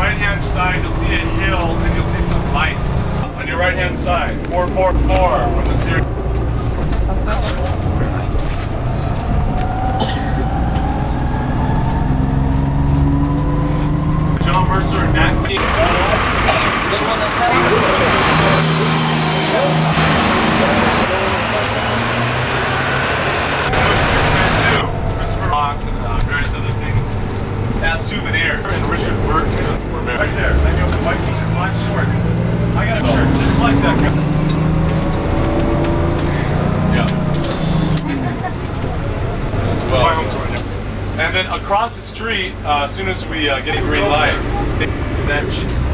right-hand side, you'll see a hill and you'll see some lights. On your right-hand side, 444 from the series. John Mercer and Nat King. And various other things as souvenirs. And Richard Burke were right there. I got the white t-shirt, black shorts. I got a shirt just like that guy. Yeah. Well. And then across the street, as soon as we get a green light, that